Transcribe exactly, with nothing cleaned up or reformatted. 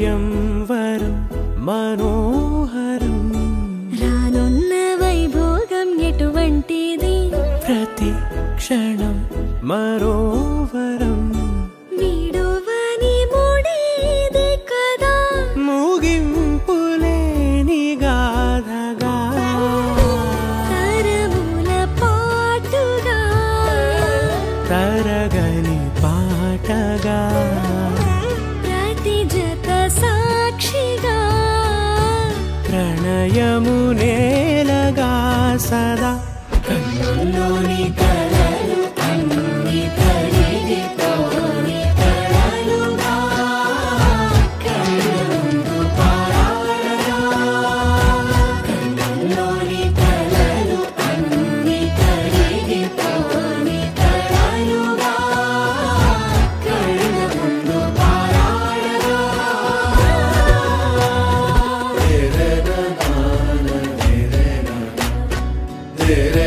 స్వయంవరం మనోహరం రానున్న వైభోగం ఎటువంటిది ప్రతి క్షణం మరోవరం వీడువని ముడిది కదా ముగింపులేని గాథగా తరముల పాటుగా తరగని పాటగా ప్రతి జత సాక్షిగా ప్రణయము నేలగా సదా కన్నుల్లోని కలలు అన్ని కరిగిపోని కలలుగా కళ్ళముందు పారాడగా కన్నుల్లోని కలలు అన్ని కరిగిపోని కలలుగా కళ్ళముందు పారాడగా तेरे